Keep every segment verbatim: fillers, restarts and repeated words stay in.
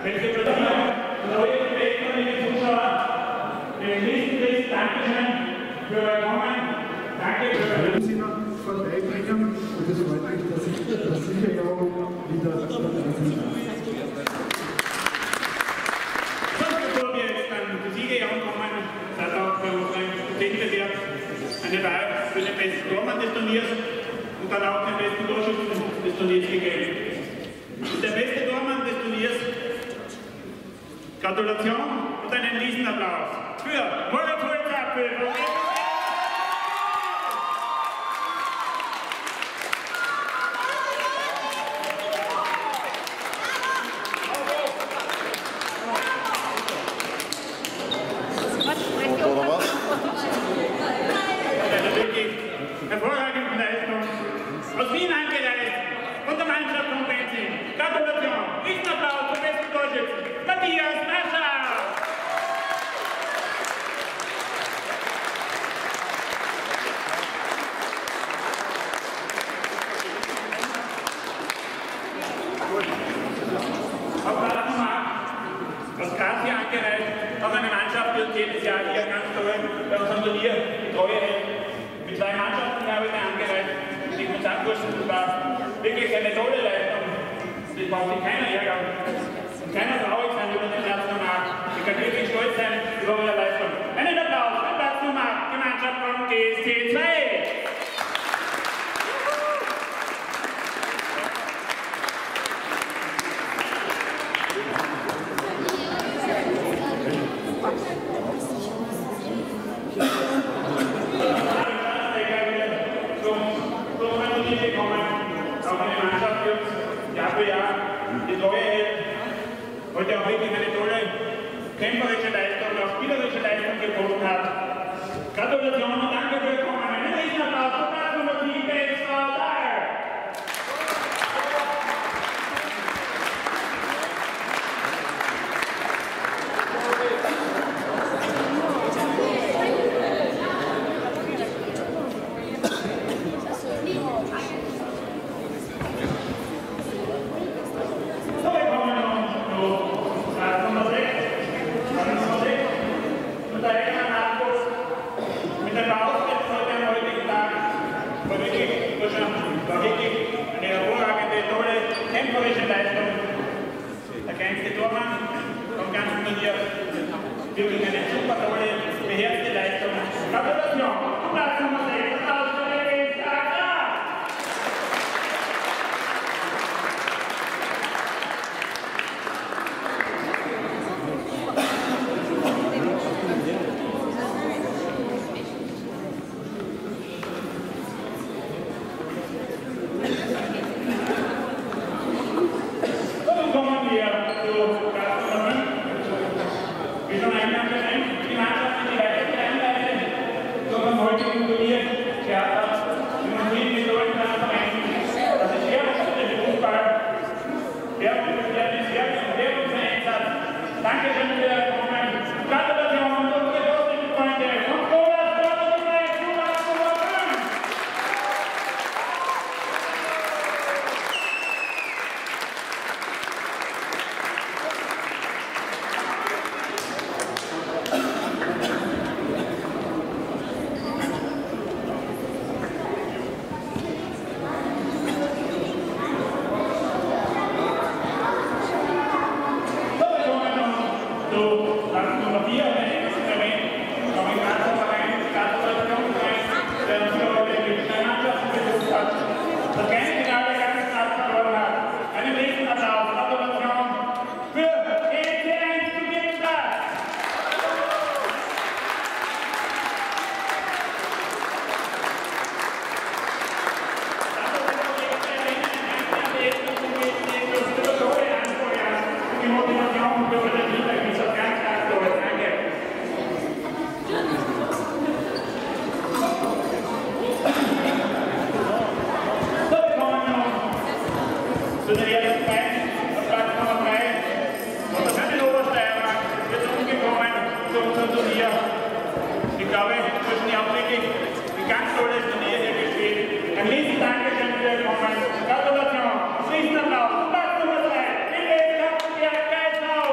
Beste Platzierung, neue Besten, liebe Zuschauer, den Listenlist, Dankeschön für euer Kommen, danke für euer vorbeibringen und es freut mich, dass ich das Siegerjahr wieder dabei sind. Bevor wir jetzt dann die Siegerjahr kommen, seid auch bei unserem Studentenwettbewerb eine Wahl für den besten Tormann des Turniers und dann auch den besten Torschützen des Turniers gegeben. Der beste Tormann des Turniers, Gratulation und einen Riesenapplaus für Moritz Holzapfel. Hervorragende Leistung aus Wien angereist und der Mannschaft von Benzin. Gratulation, Riesenapplaus zum besten Torschützen, Matthias Mascher! Auf Platz Nummer acht, aus Graz hier angereist, auch eine Mannschaft, die uns jedes Jahr hier ganz toll bei unserem Turnier die Treue hält. Mit zwei Mannschaften habe ich mir angereist, die ich uns ankursen. Das war wirklich eine tolle Leistung. Das braucht sich keiner ärgern. Und keiner traurig sein über den Platz Nummer acht. Ich kann wirklich stolz sein über eure Leistung. Einen Applaus für Platz Nummer acht, die Mannschaft von G S C zwei. Auch eine Mannschaft, die uns Jahr für Jahr die Treue hält, heute auch wirklich eine tolle kämpferische Leistung und auch spielerische Leistung geboten hat. Gratulation und danke für Kommen. Einen Riesenapplaus für Platz Nummer sieben, S V Dahl. Eine hervorragende, tolle, kämpferische Leistung. Der kleinste Tormann vom ganzen Turnier. Wirklich eine super tolle, beherzte Leistung. Gratulation! Platz Nummer sechs, Applaus für den G S C Graz! Danke schön für Ihr Kommen. Gratulation und unsere großen Freunde. Und Thomas Dortmund, Thomas Dortmund. Ich glaube, wir müssen ja auch wirklich ein ganz tolles Turnier hier gespielt. Ein riesen Dankeschön für Ihr Kommen. Gratulation, Riesenapplaus. Platz Nummer drei, die Weltcup der Geisau.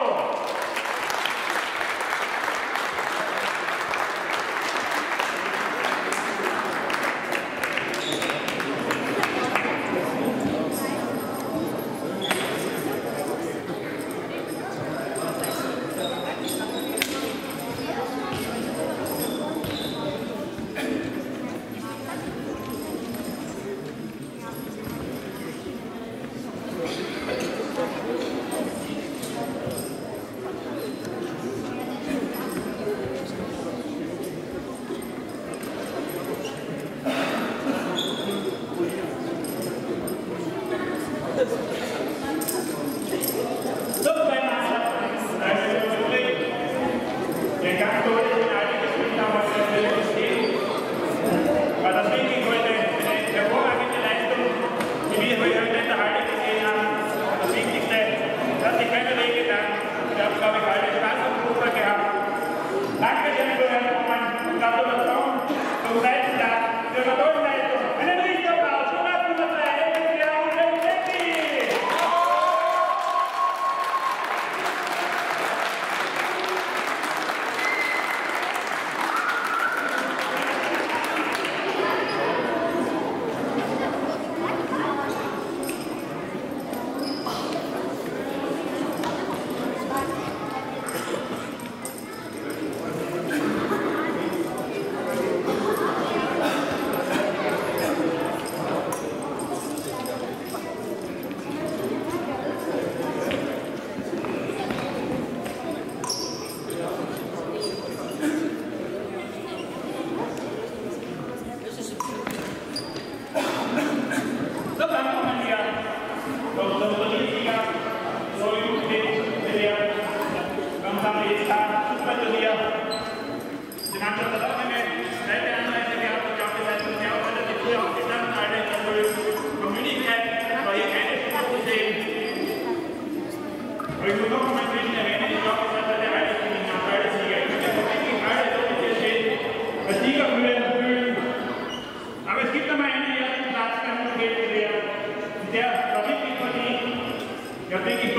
Der war wirklich verdient. Ja, denke ich,